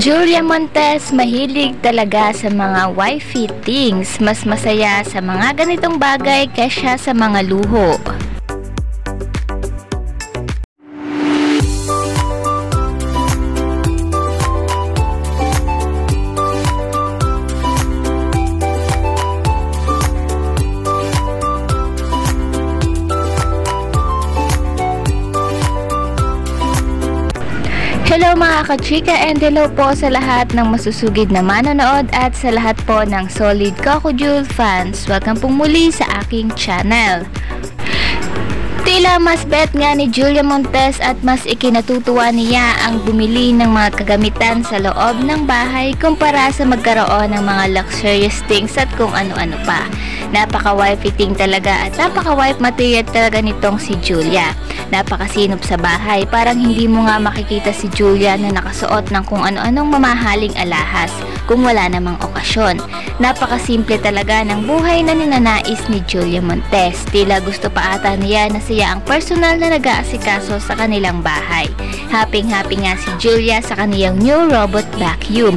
Julia Montes mahilig talaga sa mga wifey things. Mas masaya sa mga ganitong bagay kaysa sa mga luho. Hello mga kachika, and hello po sa lahat ng masusugid na manonood at sa lahat po ng solid Coco fans. Welcome pong muli sa aking channel. Tila mas bet nga ni Julia Montes at mas ikinatutuwa niya ang bumili ng mga kagamitan sa loob ng bahay kumpara sa magkaroon ng mga luxurious things at kung ano-ano pa. Napaka-wifey thing talaga at napaka-wife material talaga nitong si Julia. Napakasinop sa bahay, parang hindi mo nga makikita si Julia na nakasuot ng kung ano-anong mamahaling alahas kung wala namang okasyon. Napakasimple talaga ng buhay na ninanais ni Julia Montes. Tila gusto pa ata niya na siya ang personal na nag-aasikaso sa kanilang bahay. Happy-happy nga si Julia sa kaniyang new robot vacuum.